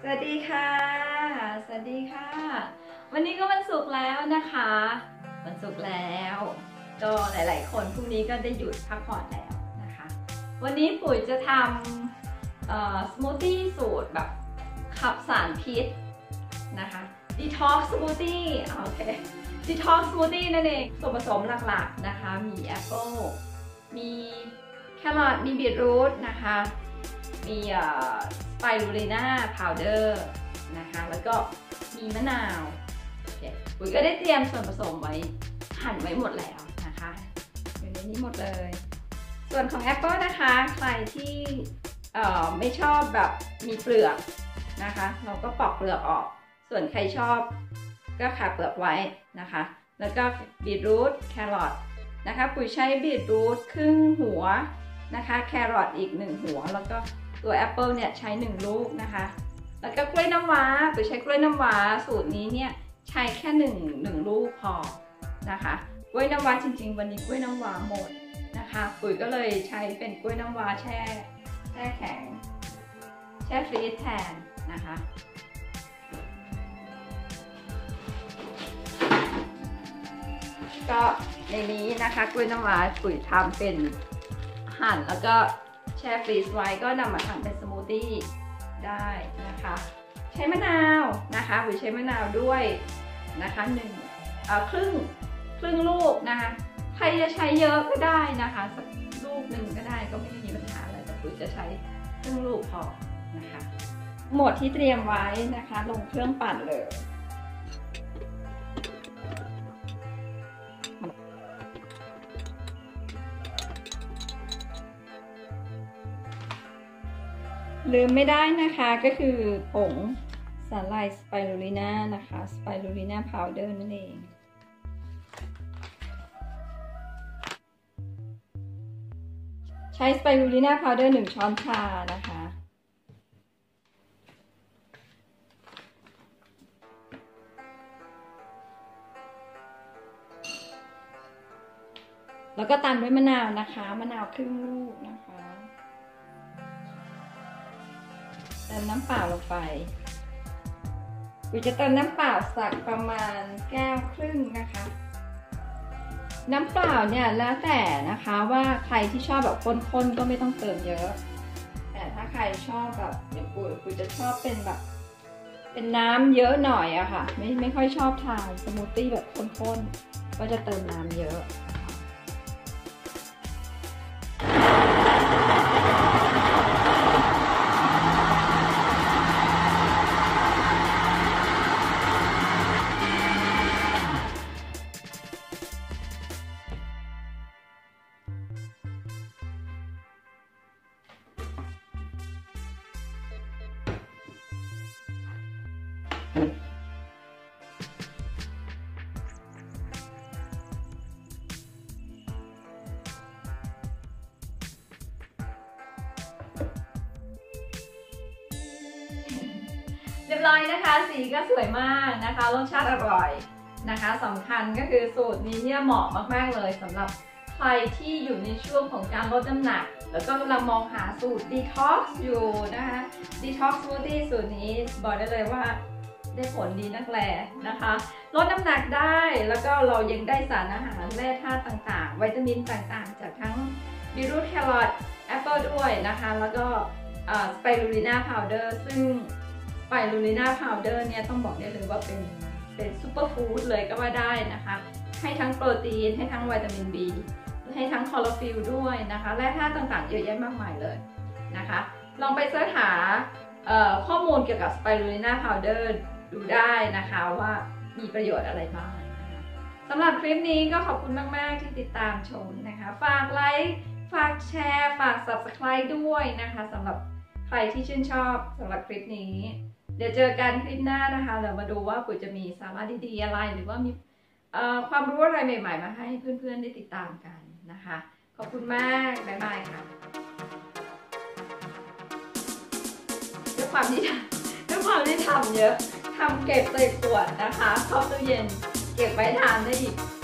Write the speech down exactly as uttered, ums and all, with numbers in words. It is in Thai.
วัสดีค่ะสวัสดีค่ะวันนี้ก็วันศุกร์แล้วนะคะวันศุกร์แล้วก็หลายๆคนพรุ่งนี้ก็ได้หยุดพักผ่อนแล้วนะคะวันนี้ปุ๋ยจะทำสมูทตี้สูตรแบบขับสารพิษนะคะดีท็อกซ์สมูทตี้โอเคดีท็อกซ์สมูทตี้นั่นเองส่วนผสมหลักๆนะคะมีแอปเปิลมีแครอทมีบีทรูทนะคะมีสไปรูลิน่าพาวเดอร์นะคะแล้วก็มีมะนาวปุ๋ยก็ได้เตรียมส่วนผสมไว้หั่นไว้หมดแล้วนะคะอยู่ในนี้หมดเลยส่วนของแอปเปิลนะคะใครที่ไม่ชอบแบบมีเปลือกนะคะเราก็ปอกเปลือกออกส่วนใครชอบก็ขาเปลือกไว้นะคะแล้วก็บีทรูทแครอทนะคะปุ๋ยใช้บีทรูทครึ่งหัวนะคะแครอทอีกหนึ่งหัวแล้วก็ตัวแอปเปิลเนี่ยใช้หนึ่งลูกนะคะแล้วก็กล้วยน้ำว้าปุ๋ยใช้กล้วยน้ำว้าสูตรนี้เนี่ยใช้แค่หนึ่งหนึ่งลูกพอนะคะกล้วยน้ำว้าจริงๆวันนี้กล้วยน้ำว้าหมดนะคะปุ๋ยก็เลยใช้เป็นกล้วยน้ำว้าแช่แช่แข็งแช่ฟรีซแทนนะคะก็ในนี้นะคะกล้วยน้ำว้าปุ๋ยทำเป็นหั่นแล้วก็แช่ฟรีซไว้ก็นำมาทำเป็นสมูทตี้ได้นะคะใช้มะนาวนะคะปุ๋ยใช้มะนาวด้วยนะคะหนึ่งเอ่อครึ่งครึ่งลูกนะคะใครจะใช้เยอะก็ได้นะคะสักลูกหนึ่งก็ได้ก็ไม่ได้มีปัญหาอะไรแต่ปุ๋ยจะใช้ครึ่งลูกพอนะคะหมดที่เตรียมไว้นะคะลงเครื่องปั่นเลยลืมไม่ได้นะคะก็คือผงสาหร่ายสไปรูลิน่านะคะสไปรูลิน่าพาวเดอร์นั่นเองใช้สไปรูลิน่าพาวเดอร์หนึ่งช้อนชานะคะแล้วก็ตามด้วยมะนาวนะคะมะนาวครึ่งลูกนะคะเติมน้ำเปล่าลงไปปุ๋ยจะเติมน้ำเปล่าสักประมาณแก้วครึ่งนะคะน้ำเปล่าเนี่ยแล้วแต่นะคะว่าใครที่ชอบแบบข้นๆก็ไม่ต้องเติมเยอะแต่ถ้าใครชอบแบบอย่างปุ๋ยปุ๋ยจะชอบเป็นแบบเป็นน้ำเยอะหน่อยอะค่ะไม่ไม่ค่อยชอบทานสมูทตี้แบบข้นๆก็จะเติมน้ำเยอะเรียบร้อยนะคะสีก็สวยมากนะคะรสชาติอร่อยนะคะสำคัญก็คือสูตรนี้เนี่ยเหมาะมากๆเลยสำหรับใครที่อยู่ในช่วงของการลดน้ำหนักแล้วก็กำลังมองหาสูตรดีท็อกซ์อยู่นะคะดีท็อกซ์สมูทตี้สูตรนี้บอกได้เลยว่าได้ผลดีนักแลนะคะลดน้ำหนักได้แล้วก็เรายังได้สารอาหารแร่ธาตุต่างๆวิตามินต่างๆจากทั้งบีทรูทแครอทแอปเปิลด้วยนะคะแล้วก็สไปรูลิน่าพาวเดอร์ซึ่งสไปรูลิน่าพาวเดอร์เนี่ยต้องบอกได้เลยว่าเป็นเป็นซูเปอร์ฟู้ดเลยก็ว่าได้นะคะให้ทั้งโปรตีนให้ทั้งวิตามิน บี ให้ทั้งคลอโรฟิลล์ด้วยนะคะและธาตุต่างๆเยอะแยะมากมายเลยนะคะลองไปเสิร์ชหาข้อมูลเกี่ยวกับสไปรูลิน่าพาวเดอร์ดูได้นะคะว่ามีประโยชน์อะไรบ้างนะคะสำหรับคลิปนี้ก็ขอบคุณมากๆที่ติดตามชมนะคะฝากไลค์ฝากแชร์ฝาก ซับสไครบ์ ด้วยนะคะสำหรับใครที่ชื่นชอบสำหรับคลิปนี้เดี๋ยวเจอกันคลิปหน้านะคะเดี๋ยวมาดูว่าปุ๋ยจะมีสาระดีๆอะไรหรือว่ามีความรู้อะไรใหม่ๆมาให้เพื่อนๆได้ติดตามกันนะคะขอบคุณมากบ๊ายบายค่ะด้วยความที่ด้วยความที่ทำเยอะทำเก็บใส่ขวดนะคะเข้าตู้เย็นเก็บไว้ทานได้อีก